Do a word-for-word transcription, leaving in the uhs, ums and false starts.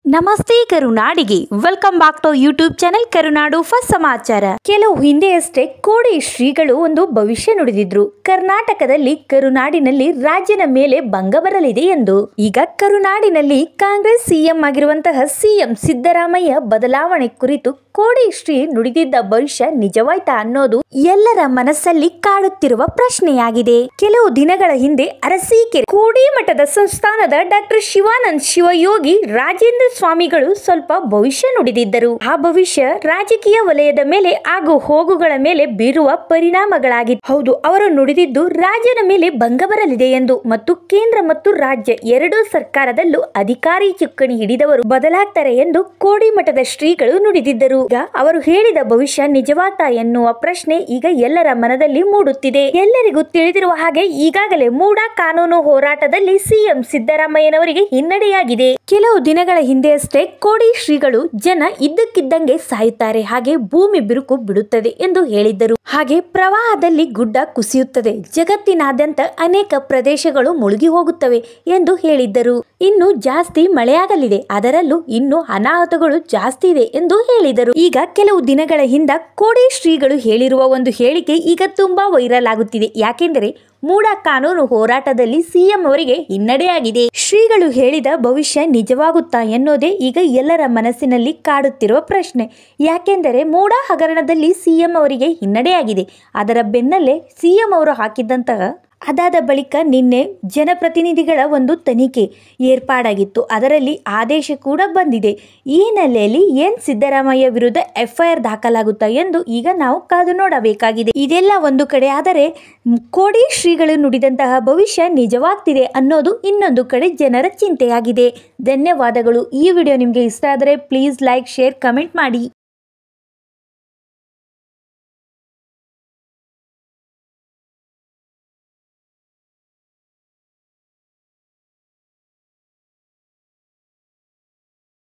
ನಮಸ್ತೆ ಕರುನಾಡಿಗೆ welcome back to YouTube channel Karunadu first ಸಮಾಚಾರ. ಕೆಲವು ಹಿಂದೆಯಷ್ಟೇ ಕೋಡಿ ಶ್ರೀಗಳು ಒಂದು ಭವಿಷ್ಯ ನುಡಿದಿದ್ರು. ಕರ್ನಾಟಕದಲ್ಲಿ ಕರುನಾಡಿನಲ್ಲಿ ರಾಜ್ಯದ ಮೇಲೆ ಭಂಗ ಬರಲಿದೆ ಎಂದು. ಈಗ ಕರುನಾಡಿನಲ್ಲಿ ಕಾಂಗ್ರೆಸ್ ಸಿಎಂ ಆಗಿರುವಂತಹ ಸಿಎಂ ಸಿದ್ದರಾಮಯ್ಯ ಬದಲಾವಣೆ ಕುರಿತು ಕೋಡಿ ಶ್ರೀ ನುಡಿದಿದ್ದ ಭವಿಷ್ಯ ನಿಜವಾಯ್ತಾ ಅನ್ನೋದು ಎಲ್ಲರ ಮನಸ್ಸಲ್ಲಿ ಕಾಡುತ್ತಿರುವ ಪ್ರಶ್ನೆಯಾಗಿದೆ. ಕೆಲವು ದಿನಗಳ ಹಿಂದೆ ಅರಸೀಕೆರೆ ಕೋಡಿ ಮಠದ ಸಂಸ್ಥಾನದ ಡಾಕ್ಟರ್ ಶಿವಾನಂದ ಶಿವಯೋಗಿ ರಾಜೇಂದ್ರ ಸ್ವಾಮಿಗಳು ಸ್ವಲ್ಪ ಭವಿಷ್ಯ ನುಡಿದಿದ್ದರು. ಆ ಭವಿಷ್ಯ ರಾಜಕೀಯ ವಲಯದ ಮೇಲೆ ಹಾಗೂ ಹೋಗುಗಳ ಮೇಲೆ ಬೀರುವ ಪರಿಣಾಮಗಳಾಗಿತ್ತು. ಹೌದು, ಅವರು ನುಡಿದಿದ್ದು ರಾಜ್ಯದ ಮೇಲೆ ಭಂಗ ಬರಲಿದೆ ಎಂದು ಮತ್ತು ಕೇಂದ್ರ ಮತ್ತು ರಾಜ್ಯ ಎರಡೂ ಸರ್ಕಾರದಲ್ಲೂ ಅಧಿಕಾರಿ ಚುಕ್ಕಾಣಿ ಹಿಡಿದವರು ಬದಲಾಗ್ತಾರೆ ಎಂದು ಕೋಡಿ ಮಠದ ಶ್ರೀಗಳು ನುಡಿದಿದ್ದರು. ಈಗ ಅವರು ಹೇಳಿದ ಭವಿಷ್ಯ ನಿಜವಾಗ್ತಾ ಎನ್ನುವ ಪ್ರಶ್ನೆ ಈಗ ಎಲ್ಲರ ಮನದಲ್ಲಿ ಮೂಡುತ್ತಿದೆ. ಎಲ್ಲರಿಗೂ ತಿಳಿದಿರುವ ಹಾಗೆ ಈಗಾಗಲೇ ಮೂಡಾ ಕಾನೂನು ಹೋರಾಟದಲ್ಲಿ ಸಿಎಂ ಸಿದ್ದರಾಮಯ್ಯನವರಿಗೆ ಹಿನ್ನಡೆಯಾಗಿದೆ. ಕೆಲವು ದಿನಗಳ ಹಿಂದೆಯಷ್ಟೇ ಕೋಡಿ ಶ್ರೀಗಳು ಜನ ಇದ್ದಕ್ಕಿದ್ದಂಗೆ ಸಾಯುತ್ತಾರೆ, ಹಾಗೆ ಭೂಮಿ ಬಿರುಕು ಬಿಡುತ್ತದೆ ಎಂದು ಹೇಳಿದ್ದರು. ಹಾಗೆ ಪ್ರವಾಹದಲ್ಲಿ ಗುಡ್ಡ ಕುಸಿಯುತ್ತದೆ, ಜಗತ್ತಿನಾದ್ಯಂತ ಅನೇಕ ಪ್ರದೇಶಗಳು ಮುಳುಗಿ ಹೋಗುತ್ತವೆ ಎಂದು ಹೇಳಿದ್ದರು. ಇನ್ನು ಜಾಸ್ತಿ ಮಳೆಯಾಗಲಿದೆ, ಅದರಲ್ಲೂ ಇನ್ನು ಅನಾಹುತಗಳು ಜಾಸ್ತಿ ಇದೆ ಎಂದು ಹೇಳಿದರು. ಈಗ ಕೆಲವು ದಿನಗಳ ಹಿಂದ ಕೋಡಿ ಶ್ರೀಗಳು ಹೇಳಿರುವ ಒಂದು ಹೇಳಿಕೆ ಈಗ ತುಂಬಾ ವೈರಲ್ ಆಗುತ್ತಿದೆ. ಯಾಕೆಂದರೆ ಮೂಡಾ ಕಾನೂನು ಹೋರಾಟದಲ್ಲಿ ಸಿಎಂ ಅವರಿಗೆ ಹಿನ್ನಡೆಯಾಗಿದೆ. ಶ್ರೀಗಳು ಹೇಳಿದ ಭವಿಷ್ಯ ನಿಜವಾಗುತ್ತಾ ಎನ್ನುವುದೇ ಈಗ ಎಲ್ಲರ ಮನಸ್ಸಿನಲ್ಲಿ ಕಾಡುತ್ತಿರುವ ಪ್ರಶ್ನೆ. ಯಾಕೆಂದರೆ ಮೂಡಾ ಹಗರಣದಲ್ಲಿ ಸಿಎಂ ಅವರಿಗೆ ಹಿನ್ನಡೆಯಾಗಿದೆ. ಅದರ ಬೆನ್ನಲ್ಲೇ ಸಿಎಂ ಅವರು ಹಾಕಿದ್ದಂತಹ ಅದಾದ ಬಳಿಕ ನಿನ್ನೆ ಜನಪ್ರತಿನಿಧಿಗಳ ಒಂದು ತನಿಖೆ ಏರ್ಪಾಡಾಗಿತ್ತು. ಅದರಲ್ಲಿ ಆದೇಶ ಕೂಡ ಬಂದಿದೆ. ಈ ಹಿನ್ನೆಲೆಯಲ್ಲಿ ಏನ್ ಸಿದ್ದರಾಮಯ್ಯ ವಿರುದ್ಧ ಎಫ್ಐಆರ್ ದಾಖಲಾಗುತ್ತಾ ಎಂದು ಈಗ ನಾವು ಕಾದು ನೋಡಬೇಕಾಗಿದೆ. ಇದೆಲ್ಲ ಒಂದು ಕಡೆ ಆದರೆ ಕೋಡಿ ಶ್ರೀಗಳು ನುಡಿದಂತಹ ಭವಿಷ್ಯ ನಿಜವಾಗ್ತಿದೆ ಅನ್ನೋದು ಇನ್ನೊಂದು ಕಡೆ ಜನರ ಚಿಂತೆಯಾಗಿದೆ. ಧನ್ಯವಾದಗಳು. ಈ ವಿಡಿಯೋ ನಿಮಗೆ ಇಷ್ಟ ಆದರೆ ಪ್ಲೀಸ್ ಲೈಕ್, ಶೇರ್, ಕಮೆಂಟ್ ಮಾಡಿ.